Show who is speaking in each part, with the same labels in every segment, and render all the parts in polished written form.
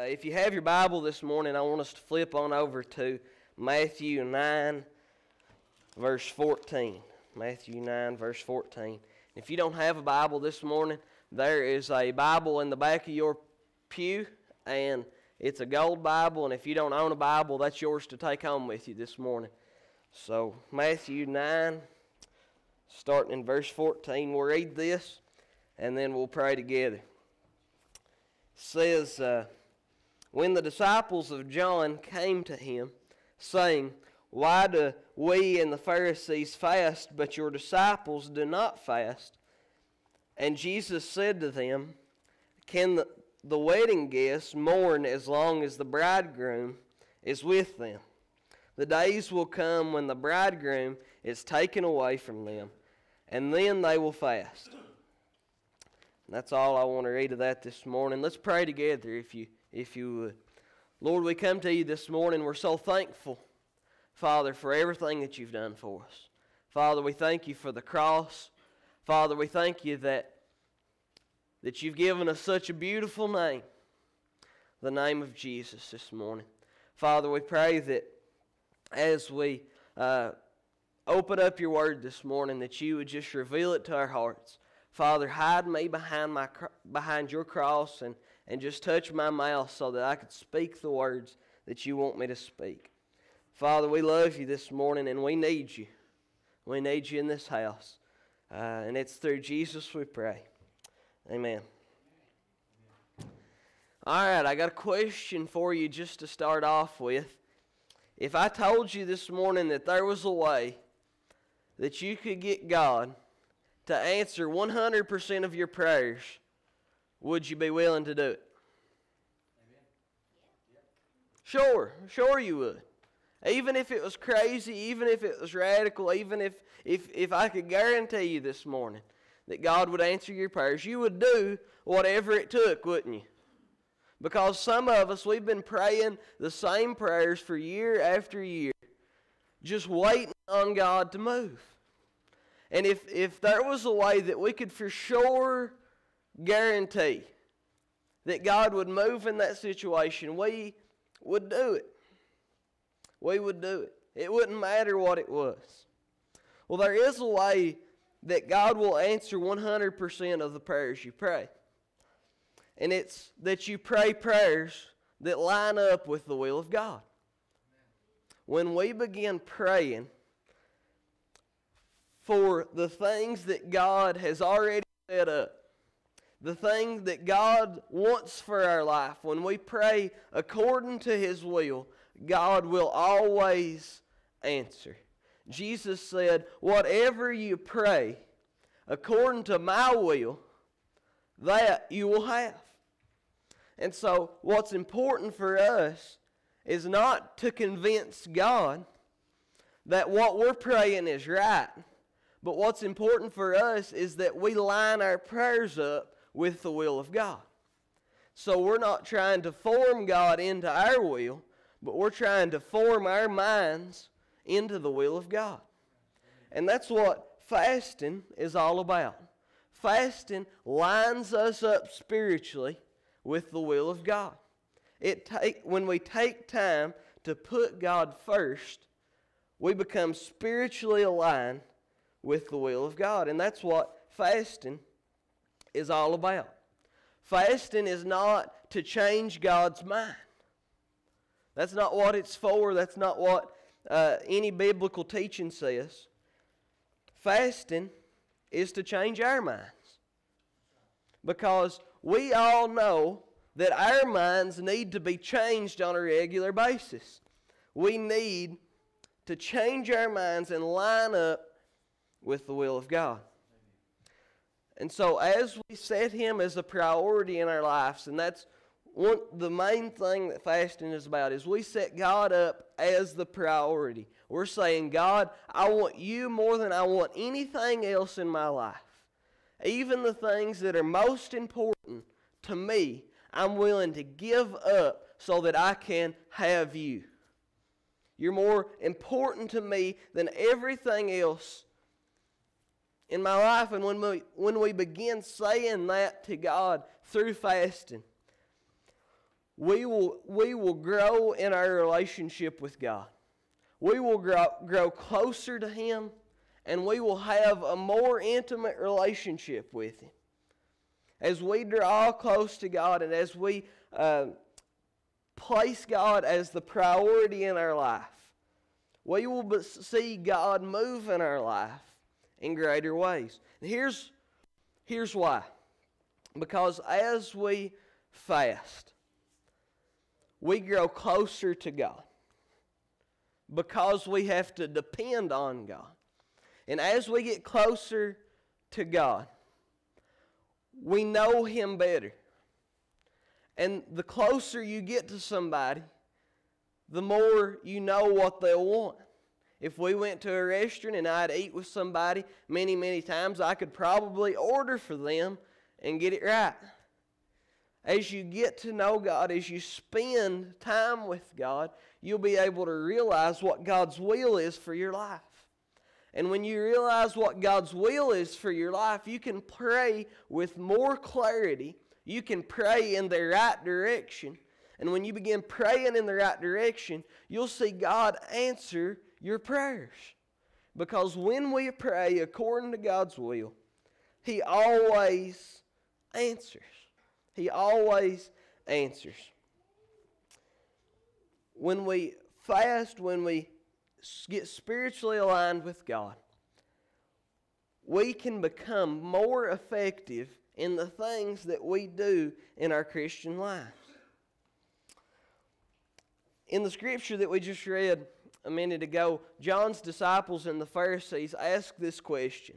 Speaker 1: If you have your Bible this morning, I want us to flip on over to Matthew 9, verse 14. Matthew 9, verse 14. If you don't have a Bible this morning, there is a Bible in the back of your pew, and it's a gold Bible, and if you don't own a Bible, that's yours to take home with you this morning. So, Matthew 9, starting in verse 14, we'll read this, and then we'll pray together. It says, when the disciples of John came to him, saying, "Why do we and the Pharisees fast, but your disciples do not fast?" And Jesus said to them, "Can the wedding guests mourn as long as the bridegroom is with them? The days will come when the bridegroom is taken away from them, and then they will fast." And that's all I want to read of that this morning. Let's pray together if you would. Lord, we come to you this morning. We're so thankful, Father, for everything that you've done for us. Father, we thank you for the cross. Father, we thank you that you've given us such a beautiful name, the name of Jesus this morning. Father, we pray that as we open up your word this morning, that you would just reveal it to our hearts. Father, hide me behind your cross and just touch my mouth so that I could speak the words that you want me to speak. Father, we love you this morning and we need you. We need you in this house. And it's through Jesus we pray. Amen. All right, I got a question for you just to start off with. If I told you this morning that there was a way that you could get God to answer 100% of your prayers, would you be willing to do it? Sure you would. Even if it was crazy, even if it was radical, even if I could guarantee you this morning that God would answer your prayers, you would do whatever it took, wouldn't you? Because some of us, we've been praying the same prayers for year after year, just waiting on God to move. And if there was a way that we could for sure guarantee that God would move in that situation, we would do it. We would do it. It wouldn't matter what it was. Well, there is a way that God will answer 100% of the prayers you pray. And it's that you pray prayers that line up with the will of God. When we begin praying for the things that God has already set up, the thing that God wants for our life, when we pray according to His will, God will always answer. Jesus said, "Whatever you pray according to my will, that you will have." And so what's important for us is not to convince God that what we're praying is right, but what's important for us is that we line our prayers up with the will of God. So we're not trying to form God into our will, but we're trying to form our minds into the will of God. And that's what fasting is all about. Fasting lines us up spiritually with the will of God. When we take time to put God first, we become spiritually aligned with the will of God. And that's what fasting is all about. Fasting is not to change God's mind. That's not what it's for. That's not what any biblical teaching says. Fasting is to change our minds. Because we all know that our minds need to be changed on a regular basis. We need to change our minds and line up with the will of God. And so as we set Him as a priority in our lives, and that's the main thing that fasting is about, is we set God up as the priority. We're saying, God, I want you more than I want anything else in my life. Even the things that are most important to me, I'm willing to give up so that I can have you. You're more important to me than everything else in my life. And when we begin saying that to God through fasting, we will grow in our relationship with God. We will grow closer to Him, and we will have a more intimate relationship with Him. As we draw close to God and as we place God as the priority in our life, we will see God move in our life in greater ways. And here's why. Because as we fast, we grow closer to God. Because we have to depend on God. And as we get closer to God, we know Him better. And the closer you get to somebody, the more you know what they'll want. If we went to a restaurant and I'd eat with somebody many, many times, I could probably order for them and get it right. As you get to know God, as you spend time with God, you'll be able to realize what God's will is for your life. And when you realize what God's will is for your life, you can pray with more clarity. You can pray in the right direction. And when you begin praying in the right direction, you'll see God answer your prayers. Because when we pray according to God's will, He always answers. He always answers. When we fast, when we get spiritually aligned with God, we can become more effective in the things that we do in our Christian lives. In the scripture that we just read a minute ago, John's disciples and the Pharisees asked this question: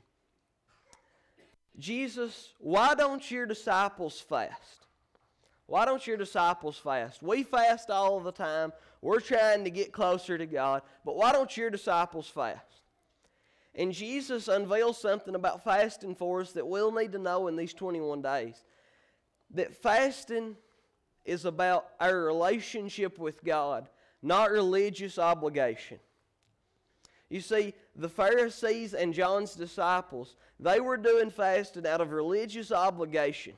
Speaker 1: Jesus, why don't your disciples fast? Why don't your disciples fast? We fast all the time. We're trying to get closer to God. But why don't your disciples fast? And Jesus unveils something about fasting for us that we'll need to know in these 21 days. That fasting is about our relationship with God, not religious obligation. You see, the Pharisees and John's disciples, they were doing fasting out of religious obligation.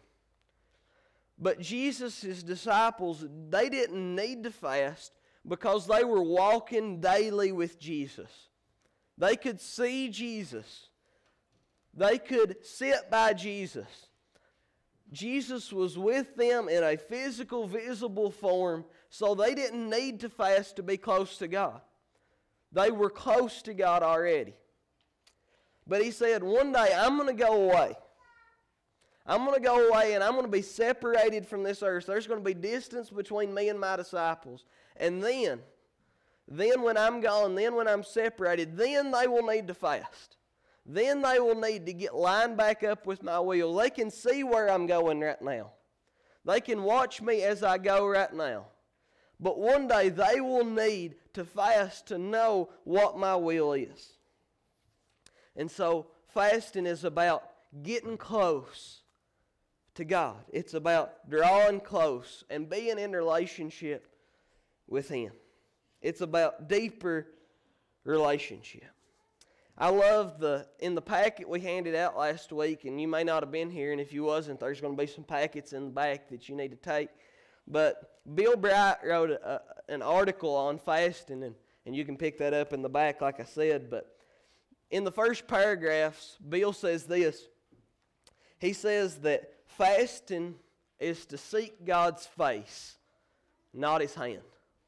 Speaker 1: But Jesus' disciples, they didn't need to fast because they were walking daily with Jesus. They could see Jesus. They could sit by Jesus. Jesus was with them in a physical, visible form, so they didn't need to fast to be close to God. They were close to God already. But He said, one day I'm going to go away. I'm going to go away and I'm going to be separated from this earth. There's going to be distance between me and my disciples. And then when I'm gone, then when I'm separated, then they will need to fast. Then they will need to get lined back up with my will. They can see where I'm going right now. They can watch me as I go right now. But one day they will need to fast to know what my will is. And so fasting is about getting close to God. It's about drawing close and being in relationship with Him. It's about deeper relationship. I love in the packet we handed out last week, and you may not have been here, and if you wasn't, there's going to be some packets in the back that you need to take. But Bill Bright wrote an article on fasting, and you can pick that up in the back like I said. But in the first paragraphs, Bill says this. He says that fasting is to seek God's face, not His hand.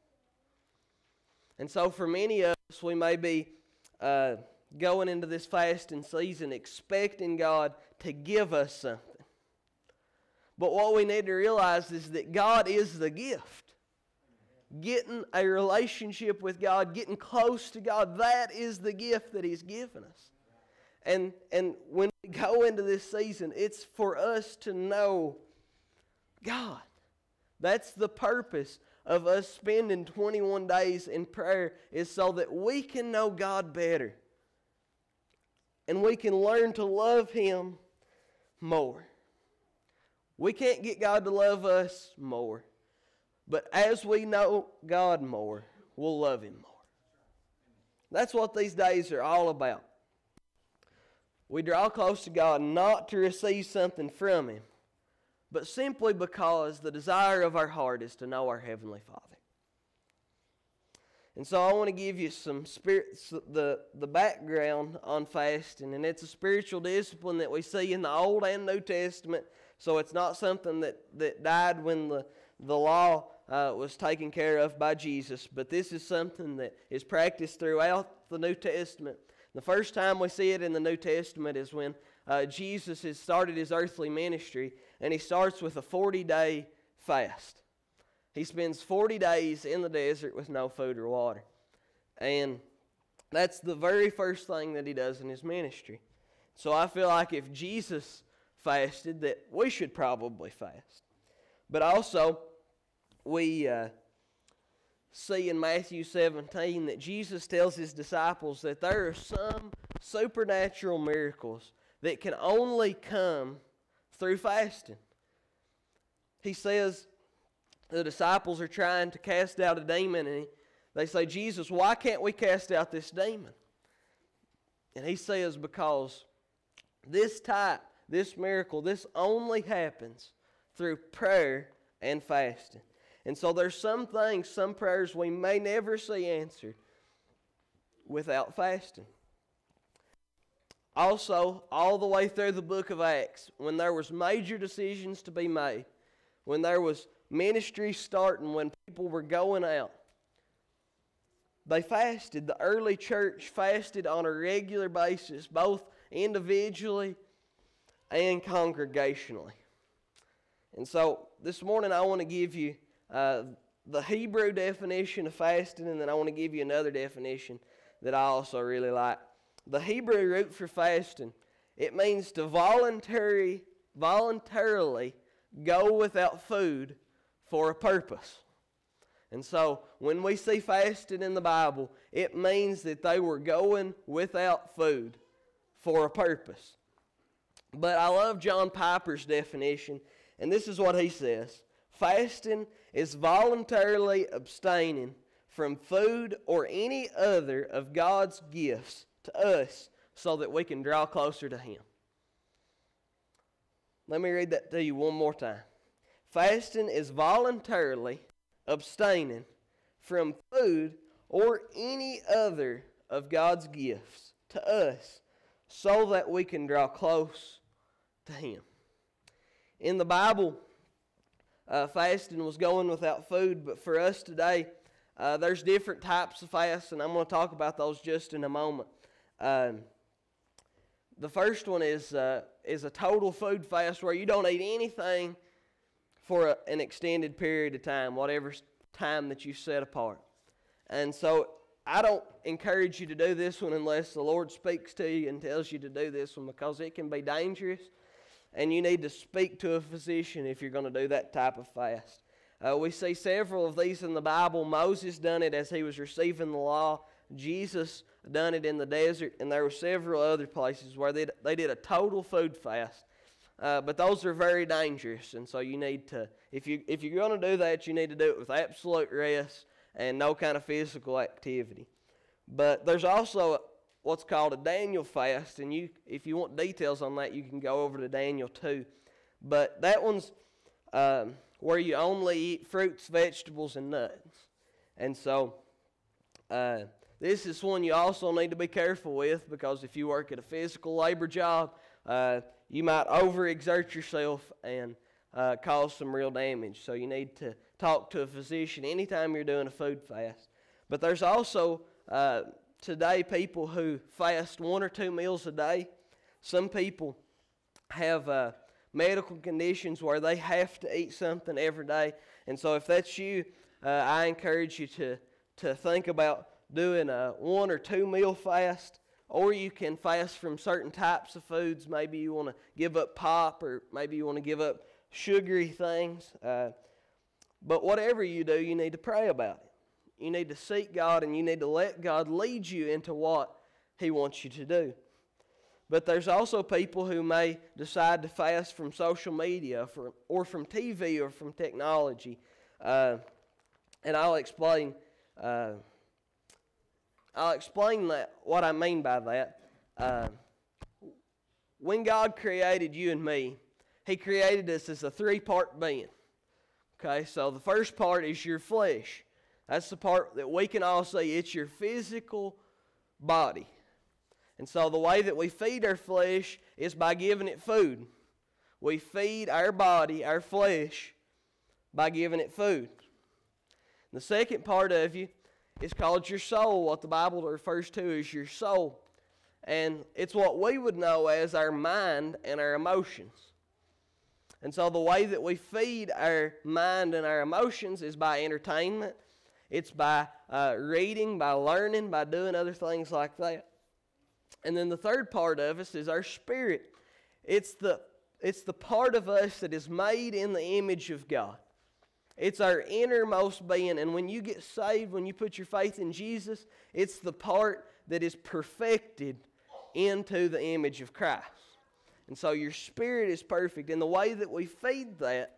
Speaker 1: And so for many of us, we may be going into this fasting season expecting God to give us something. But what we need to realize is that God is the gift. Getting a relationship with God, getting close to God, that is the gift that He's given us. And when we go into this season, it's for us to know God. That's the purpose of us spending 21 days in prayer, is so that we can know God better. And we can learn to love Him more. We can't get God to love us more. But as we know God more, we'll love Him more. That's what these days are all about. We draw close to God not to receive something from Him, but simply because the desire of our heart is to know our Heavenly Father. And so I want to give you the background on fasting, and it's a spiritual discipline that we see in the Old and New Testament. So it's not something that died when the law was taken care of by Jesus, but this is something that is practiced throughout the New Testament. The first time we see it in the New Testament is when Jesus has started his earthly ministry, and he starts with a 40-day fast. He spends 40 days in the desert with no food or water. And that's the very first thing that he does in his ministry. So I feel like if Jesus fasted, that we should probably fast. But also, we see in Matthew 17 that Jesus tells his disciples that there are some supernatural miracles that can only come through fasting. He says the disciples are trying to cast out a demon, and they say, Jesus, why can't we cast out this demon? And he says, because this miracle, this only happens through prayer and fasting. And so there's some things, some prayers we may never see answered without fasting. Also, all the way through the book of Acts, when there was major decisions to be made, when there was ministry starting, when people were going out, they fasted. The early church fasted on a regular basis, both individually and congregationally. And so this morning I want to give you the Hebrew definition of fasting, and then I want to give you another definition that I also really like. The Hebrew root for fasting, it means to voluntarily go without food for a purpose. And so when we see fasting in the Bible, it means that they were going without food for a purpose. But I love John Piper's definition, and this is what he says. Fasting is voluntarily abstaining from food or any other of God's gifts to us so that we can draw closer to Him. Let me read that to you one more time. Fasting is voluntarily abstaining from food or any other of God's gifts to us so that we can draw close to Him. In the Bible, fasting was going without food, but for us today, there's different types of fasts, and I'm going to talk about those just in a moment. The first one is a total food fast where you don't eat anything for an extended period of time, whatever time that you set apart. And so I don't encourage you to do this one unless the Lord speaks to you and tells you to do this one, because it can be dangerous, and you need to speak to a physician if you're going to do that type of fast. We see several of these in the Bible. Moses done it as he was receiving the law. Jesus done it in the desert, and there were several other places where they did a total food fast. But those are very dangerous, and so you need to, if you're going to do that, you need to do it with absolute rest and no kind of physical activity. But there's also what's called a Daniel fast, and if you want details on that, you can go over to Daniel 2. But that one's where you only eat fruits, vegetables, and nuts. And so this is one you also need to be careful with, because if you work at a physical labor job, you might overexert yourself and cause some real damage. So you need to talk to a physician anytime you're doing a food fast. But there's also today people who fast 1 or 2 meals a day. Some people have medical conditions where they have to eat something every day. And so if that's you, I encourage you to think about doing a 1 or 2 meal fast. Or you can fast from certain types of foods. Maybe you want to give up pop, or maybe you want to give up sugary things. But whatever you do, you need to pray about it. You need to seek God, and you need to let God lead you into what He wants you to do. But there's also people who may decide to fast from social media or from TV or from technology. And I'll explain that, what I mean by that. When God created you and me, He created us as a three-part being. Okay, so the first part is your flesh. That's the part that we can all see. It's your physical body. And so the way that we feed our flesh is by giving it food. We feed our body, our flesh, by giving it food. The second part of you is called your soul, what the Bible refers to as your soul. And it's what we would know as our mind and our emotions. And so the way that we feed our mind and our emotions is by entertainment. It's by reading, by learning, by doing other things like that. And then the third part of us is our spirit. It's the part of us that is made in the image of God. It's our innermost being. And when you get saved, when you put your faith in Jesus, it's the part that is perfected into the image of Christ. And so your spirit is perfect. And the way that we feed that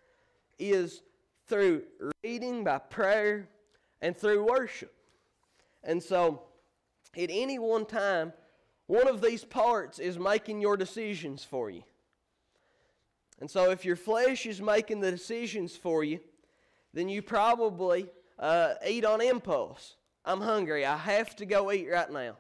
Speaker 1: is through reading, by prayer, and through worship. And so at any one time, one of these parts is making your decisions for you. And so if your flesh is making the decisions for you, then you probably eat on impulse. I'm hungry. I have to go eat right now.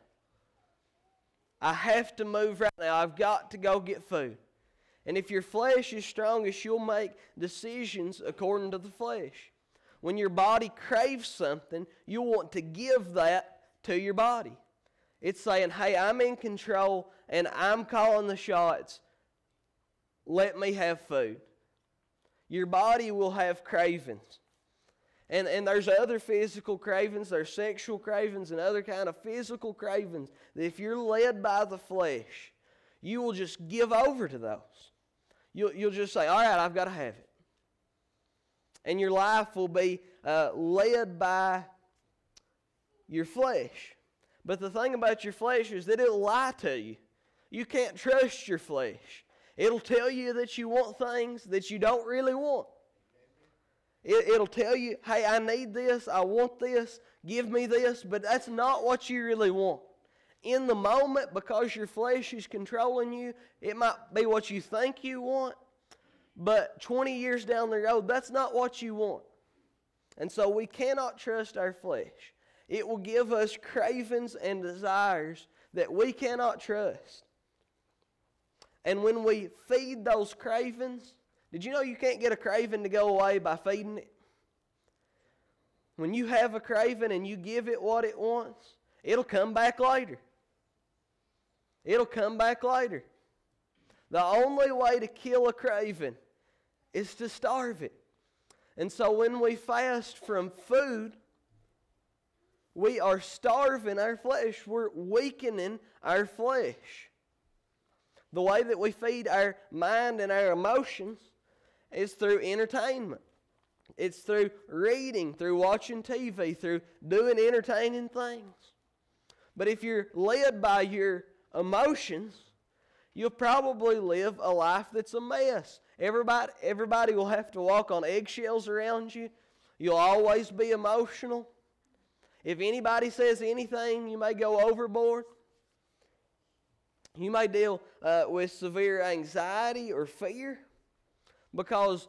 Speaker 1: I have to move right now. I've got to go get food. And if your flesh is strongest, you'll make decisions according to the flesh. When your body craves something, you'll want to give that to your body. It's saying, hey, I'm in control and I'm calling the shots. Let me have food. Your body will have cravings. And there's other physical cravings, there's sexual cravings and other kind of physical cravings that if you're led by the flesh, you will just give over to those. You'll just say, all right, I've got to have it. And your life will be led by your flesh. But the thing about your flesh is that it'll lie to you. You can't trust your flesh. It'll tell you that you want things that you don't really want. It'll tell you, hey, I need this, I want this, give me this, but that's not what you really want. In the moment, because your flesh is controlling you, it might be what you think you want, but 20 years down the road, that's not what you want. And so we cannot trust our flesh. It will give us cravings and desires that we cannot trust. And when we feed those cravings, did you know you can't get a craving to go away by feeding it? When you have a craving and you give it what it wants, it'll come back later. It'll come back later. The only way to kill a craving is to starve it. And so when we fast from food, we are starving our flesh. We're weakening our flesh. The way that we feed our mind and our emotions is through entertainment. It's through reading, through watching TV, through doing entertaining things. But if you're led by your emotions, you'll probably live a life that's a mess. Everybody will have to walk on eggshells around you. You'll always be emotional. If anybody says anything, you may go overboard. You may deal with severe anxiety or fear because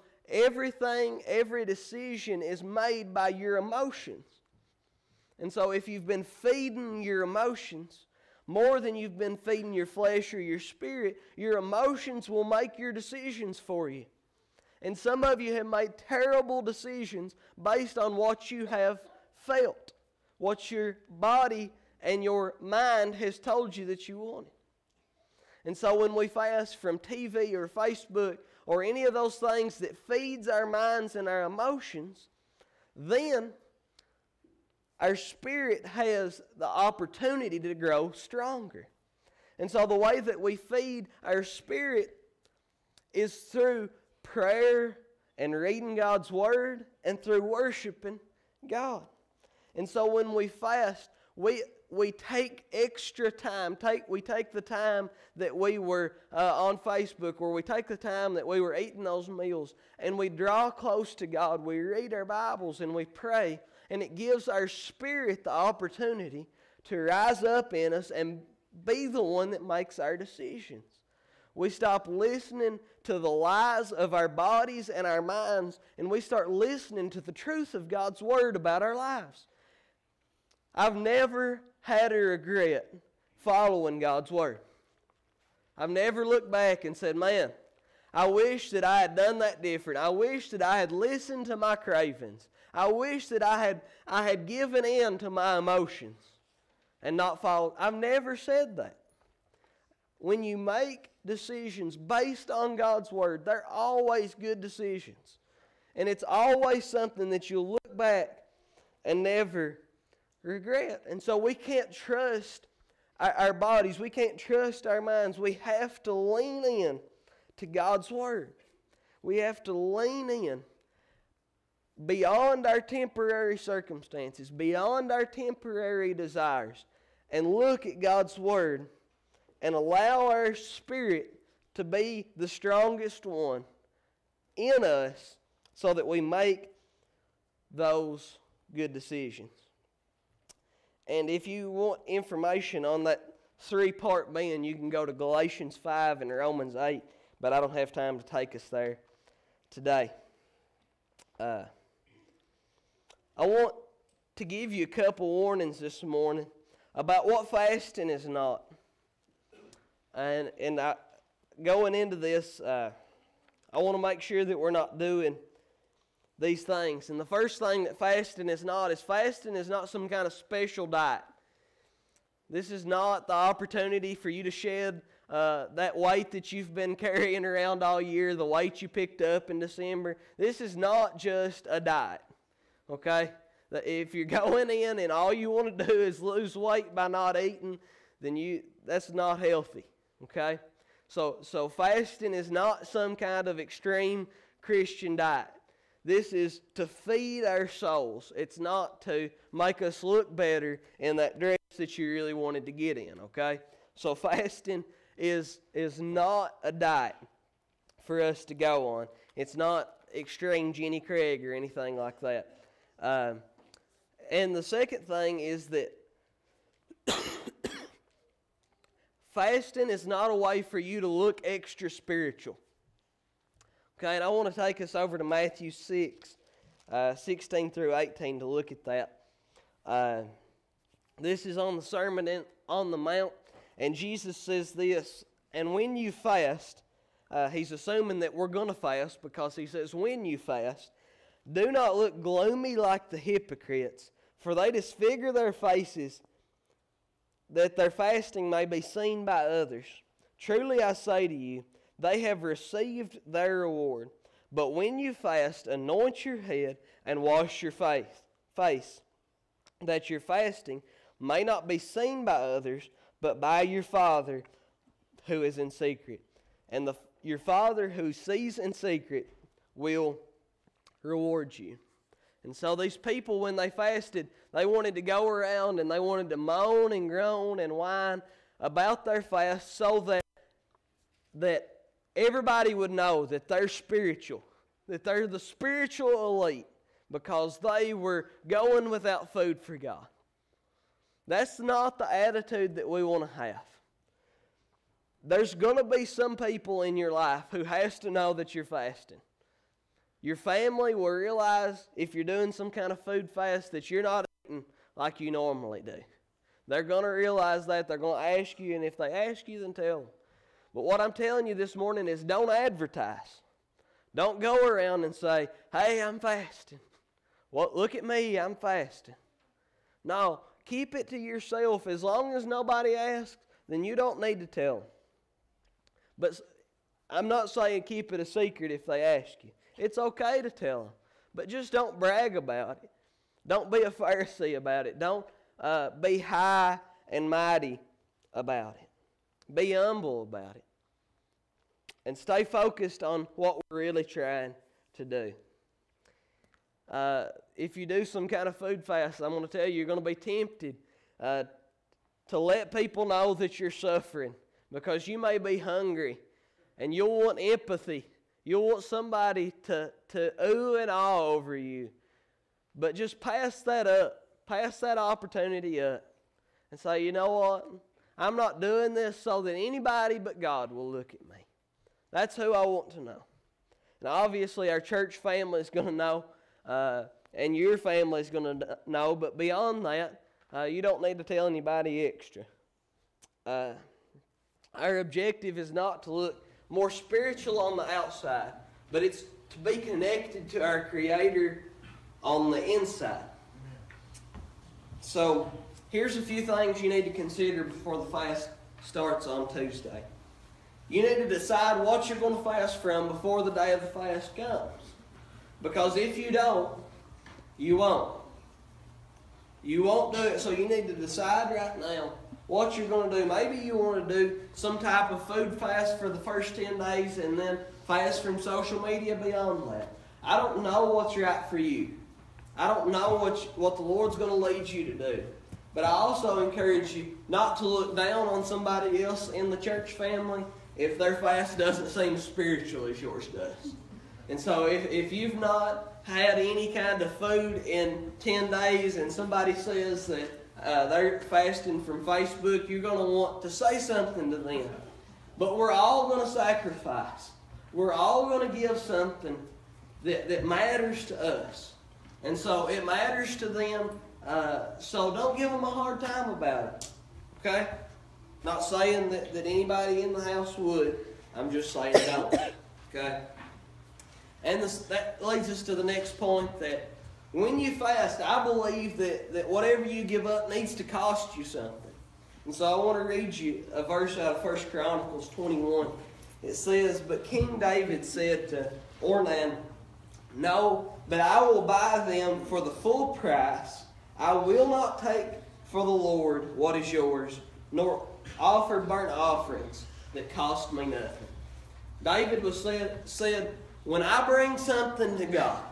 Speaker 1: every decision is made by your emotions. And so if you've been feeding your emotions more than you've been feeding your flesh or your spirit, your emotions will make your decisions for you. And some of you have made terrible decisions based on what you have felt, what your body and your mind has told you that you wanted. And so when we fast from TV or Facebook or any of those things that feeds our minds and our emotions, then our spirit has the opportunity to grow stronger. And so the way that we feed our spirit is through prayer and reading God's Word and through worshiping God. And so when we fast, we take extra time. We take the time that we were on Facebook, or we take the time that we were eating those meals, and we draw close to God. We read our Bibles and we pray, and it gives our spirit the opportunity to rise up in us and be the one that makes our decisions. We stop listening to the lies of our bodies and our minds, and we start listening to the truth of God's Word about our lives. I've never had a regret following God's Word. I've never looked back and said, man, I wish that I had done that different. I wish that I had listened to my cravings. I wish that I had given in to my emotions and not followed. I've never said that. When you make decisions based on God's Word, they're always good decisions. And it's always something that you'll look back and never regret. And so we can't trust our bodies. We can't trust our minds. We have to lean in to God's Word. We have to lean in beyond our temporary circumstances, beyond our temporary desires, and look at God's Word and allow our spirit to be the strongest one in us so that we make those good decisions. And if you want information on that three-part being, you can go to Galatians 5 and Romans 8, but I don't have time to take us there today. I want to give you a couple warnings this morning about what fasting is not. And going into this, I want to make sure that we're not doing these things. And the first thing that fasting is not some kind of special diet. This is not the opportunity for you to shed that weight that you've been carrying around all year, the weight you picked up in December. This is not just a diet, okay? If you're going in and all you want to do is lose weight by not eating, then that's not healthy, okay? So fasting is not some kind of extreme Christian diet. This is to feed our souls. It's not to make us look better in that dress that you really wanted to get in, okay? So fasting is not a diet for us to go on. It's not extreme Jenny Craig or anything like that. And the second thing is that fasting is not a way for you to look extra spiritual. Okay, and I want to take us over to Matthew 6, 16 through 18 to look at that. This is on the Sermon on the Mount, and Jesus says this, and when you fast, he's assuming that we're going to fast because he says, when you fast, do not look gloomy like the hypocrites, for they disfigure their faces, that their fasting may be seen by others. Truly I say to you, they have received their reward. But when you fast, anoint your head and wash your face, that your fasting may not be seen by others, but by your Father who is in secret. And your Father who sees in secret will reward you. And so these people, when they fasted, they wanted to go around and they wanted to moan and groan and whine about their fast so that everybody would know that they're spiritual, that they're the spiritual elite because they were going without food for God. That's not the attitude that we want to have. There's going to be some people in your life who has to know that you're fasting. Your family will realize if you're doing some kind of food fast that you're not eating like you normally do. They're going to realize that. They're going to ask you, and if they ask you, then tell them. But what I'm telling you this morning is don't advertise. Don't go around and say, hey, I'm fasting. Well, look at me, I'm fasting. No, keep it to yourself. As long as nobody asks, then you don't need to tell them. But I'm not saying keep it a secret if they ask you. It's okay to tell them, but just don't brag about it. Don't be a Pharisee about it. Don't be high and mighty about it. Be humble about it. And stay focused on what we're really trying to do. If you do some kind of food fast, I'm going to tell you, you're going to be tempted to let people know that you're suffering because you may be hungry and you'll want empathy. You'll want somebody to ooh and ah over you. But just pass that up. Pass that opportunity up. And say, you know what? I'm not doing this so that anybody but God will look at me. That's who I want to know. And obviously our church family is going to know, and your family is going to know, but beyond that, you don't need to tell anybody extra. Our objective is not to look more spiritual on the outside, but it's to be connected to our Creator on the inside. So, here's a few things you need to consider before the fast starts on Tuesday. You need to decide what you're going to fast from before the day of the fast comes. Because if you don't, you won't. You won't do it, so you need to decide right now what you're going to do. Maybe you want to do some type of food fast for the first 10 days and then fast from social media beyond that. I don't know what's right for you. I don't know what the Lord's going to lead you to do. But I also encourage you not to look down on somebody else in the church family if their fast doesn't seem as spiritual as yours does. And so if you've not had any kind of food in 10 days and somebody says that they're fasting from Facebook, you're going to want to say something to them. But we're all going to sacrifice. We're all going to give something that matters to us. And so it matters to them, so don't give them a hard time about it. Okay? Not saying that anybody in the house would. I'm just saying don't. Okay? And that leads us to the next point, that when you fast, I believe that whatever you give up needs to cost you something. And so I want to read you a verse out of 1 Chronicles 21. It says, "But King David said to Ornan, 'No, but I will buy them for the full price. I will not take for the Lord what is yours, nor offer burnt offerings that cost me nothing.'" David said, when I bring something to God,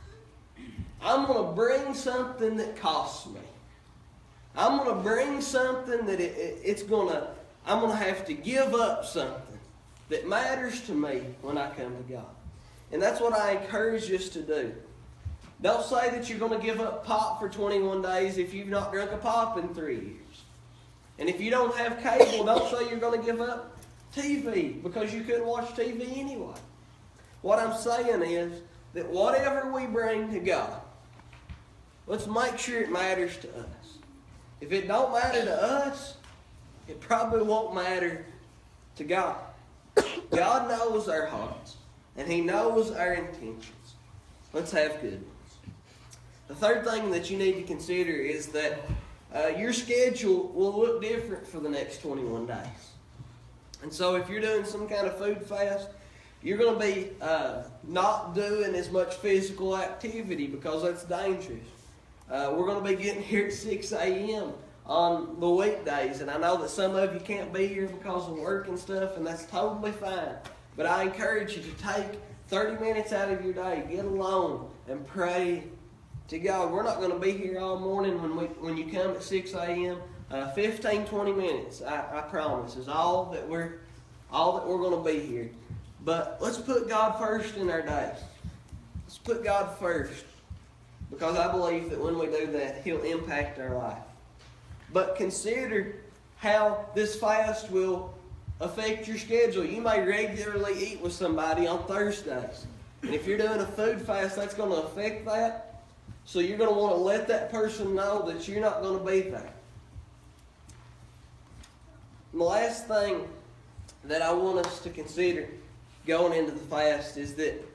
Speaker 1: I'm going to bring something that costs me. I'm going to bring something that I'm going to have to give up something that matters to me when I come to God. And that's what I encourage us to do. Don't say that you're going to give up pop for 21 days if you've not drunk a pop in 3 years. And if you don't have cable, don't say you're going to give up TV because you couldn't watch TV anyway. What I'm saying is that whatever we bring to God, let's make sure it matters to us. If it don't matter to us, it probably won't matter to God. God knows our hearts, and He knows our intentions. Let's have good ones. The third thing that you need to consider is that your schedule will look different for the next 21 days. And so if you're doing some kind of food fast, you're going to be not doing as much physical activity because that's dangerous. We're going to be getting here at 6 a.m. on the weekdays. And I know that some of you can't be here because of work and stuff, and that's totally fine. But I encourage you to take 30 minutes out of your day, get alone, and pray to God. We're not going to be here all morning when you come at 6 a.m. 15, 20 minutes, I promise, is all that we're going to be here. But let's put God first in our days. Let's put God first, because I believe that when we do that, He'll impact our life. But consider how this fast will affect your schedule. You may regularly eat with somebody on Thursdays. And if you're doing a food fast, that's going to affect that. So you're going to want to let that person know that you're not going to be there. And the last thing that I want us to consider going into the fast is that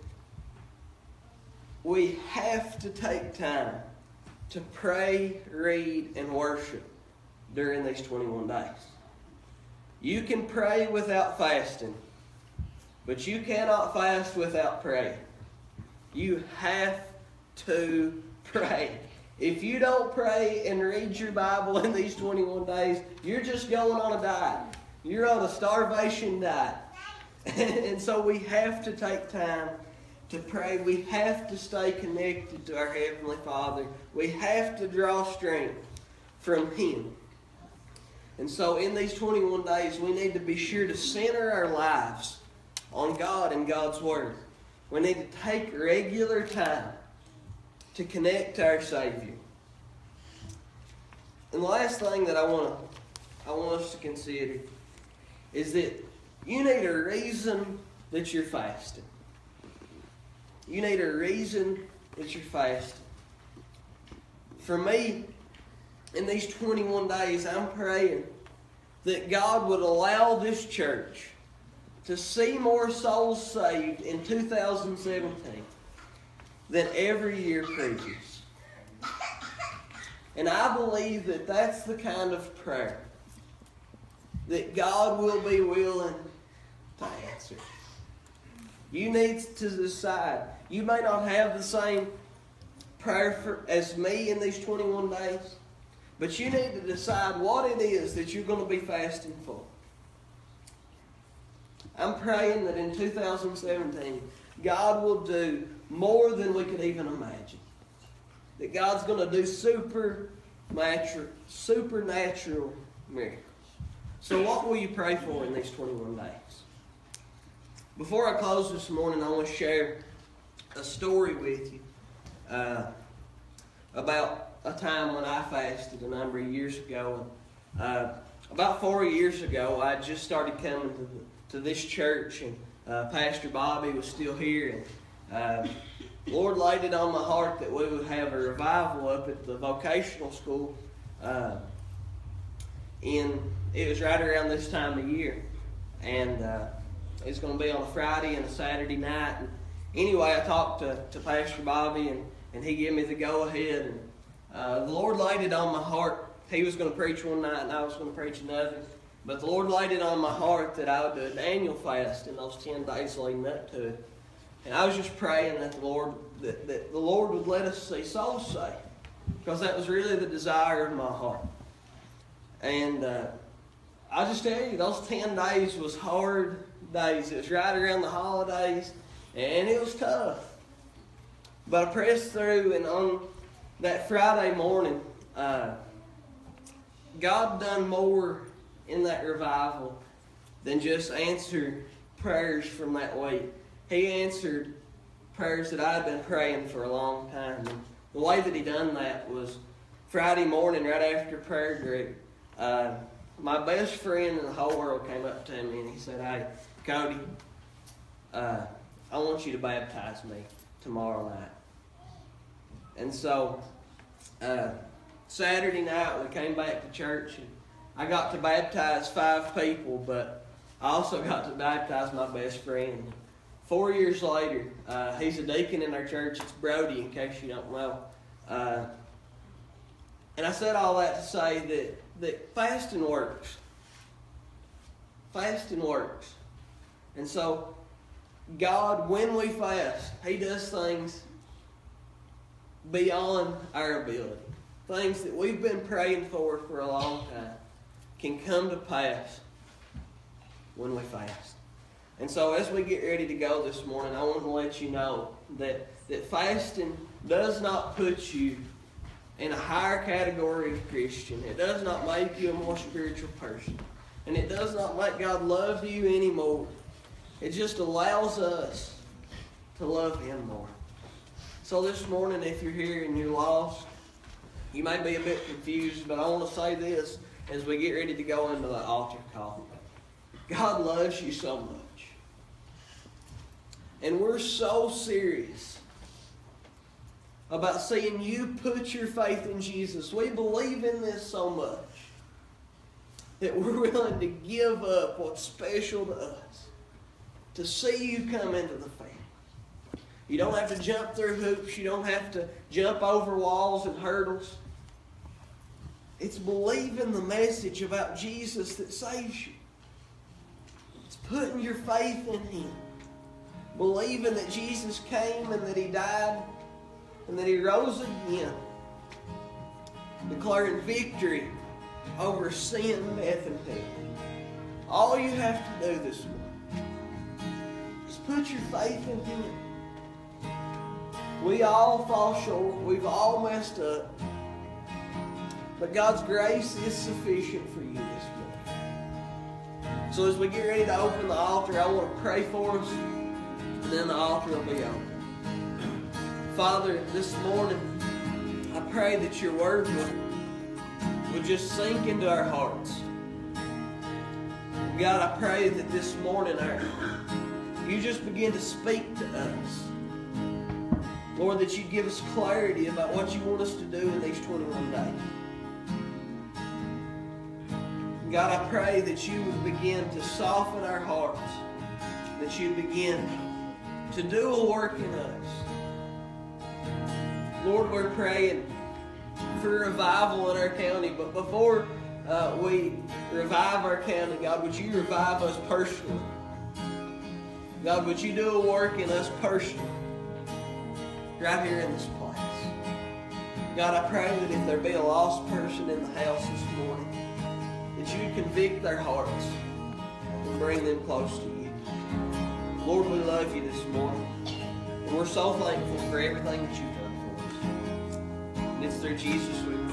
Speaker 1: we have to take time to pray, read, and worship during these 21 days. You can pray without fasting, but you cannot fast without praying. You have to pray. If you don't pray and read your Bible in these 21 days, you're just going on a diet. You're on a starvation diet. And so we have to take time to pray. We have to stay connected to our Heavenly Father. We have to draw strength from Him. And so in these 21 days, we need to be sure to center our lives on God and God's Word. We need to take regular time to connect to our Savior. And the last thing that I want I want us to consider is that you need a reason that you're fasting. You need a reason that you're fasting. For me, in these 21 days, I'm praying that God would allow this church to see more souls saved in 2017 than every year previous. And I believe that that's the kind of prayer that God will be willing to answer. You need to decide. You may not have the same prayer as me in these 21 days, but you need to decide what it is that you're going to be fasting for. I'm praying that in 2017, God will do more than we could even imagine. That God's going to do supernatural miracles. So what will you pray for in these 21 days? Before I close this morning, I want to share a story with you about a time when I fasted a number of years ago. About 4 years ago, I just started coming to this church, and Pastor Bobby was still here. And Lord laid it on my heart that we would have a revival up at the vocational school. It was right around this time of year. And it's going to be on a Friday and a Saturday night. And anyway, I talked to Pastor Bobby, and he gave me the go-ahead. And the Lord laid it on my heart. He was going to preach one night, and I was going to preach another. But the Lord laid it on my heart that I would do an annual fast in those 10 days leading up to it. And I was just praying that the Lord would let us see souls saved, because that was really the desire of my heart. And I'll just tell you, those 10 days was hard days. It was right around the holidays, and it was tough. But I pressed through, and on that Friday morning, God done more in that revival than just answer prayers from that week. He answered prayers that I had been praying for a long time. And the way that he done that was Friday morning, right after prayer group, my best friend in the whole world came up to me and he said, "Hey, Cody, I want you to baptize me tomorrow night." And so Saturday night we came back to church, and I got to baptize 5 people, but I also got to baptize my best friend. 4 years later, he's a deacon in our church. It's Brody, in case you don't know. And I said all that to say that fasting works. Fasting works. And so, God, when we fast, He does things beyond our ability. Things that we've been praying for a long time can come to pass when we fast. And so as we get ready to go this morning, I want to let you know that fasting does not put you in a higher category of Christian. It does not make you a more spiritual person. And it does not make God love you anymore. It just allows us to love Him more. So this morning, if you're here and you're lost, you may be a bit confused, but I want to say this as we get ready to go into the altar call. God loves you so much. And we're so serious about seeing you put your faith in Jesus. We believe in this so much that we're willing to give up what's special to us to see you come into the family. You don't have to jump through hoops. You don't have to jump over walls and hurdles. It's believing the message about Jesus that saves you. It's putting your faith in Him. Believing that Jesus came and that He died and that He rose again. Declaring victory over sin, death, and hell. All you have to do this morning is put your faith in Him. We all fall short. We've all messed up. But God's grace is sufficient for you this morning. So as we get ready to open the altar, I want to pray for us, and then the altar will be open. Father, this morning, I pray that your word would just sink into our hearts. God, I pray that this morning you just begin to speak to us. Lord, that you give us clarity about what you want us to do in these 21 days. God, I pray that you would begin to soften our hearts, that you begin to do a work in us. Lord, we're praying for revival in our county, but before we revive our county, God, would you revive us personally? God, would you do a work in us personally, right here in this place? God, I pray that if there be a lost person in the house this morning, that you would convict their hearts and bring them close to you. Lord, we love you this morning, and we're so thankful for everything that you've done for us. And it's through Jesus we pray.